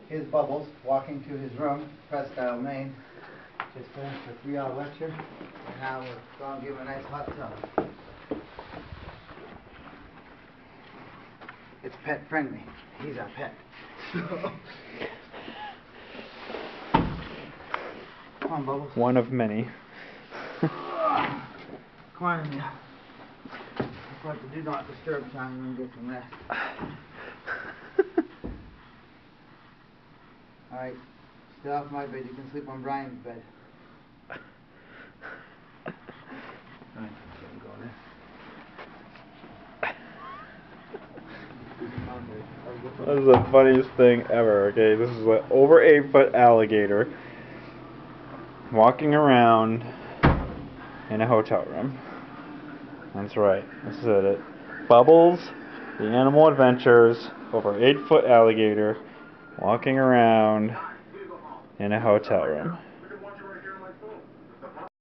Here's Bubbles walking to his room, Presque, Maine. Just finished a 3-hour lecture, and now we're going to give him a nice hot tub. It's pet friendly. He's our pet. Come on, Bubbles. One of many. Come on in there. It's like the do not disturb sign and get some rest. Alright, stay off my bed. You can sleep on Brian's bed. Alright, go there. This is the funniest thing ever, okay? This is an over 8-foot alligator walking around in a hotel room. That's right, this is it. Bubbles, the Animal Adventures, over 8-foot alligator walking around in a hotel room.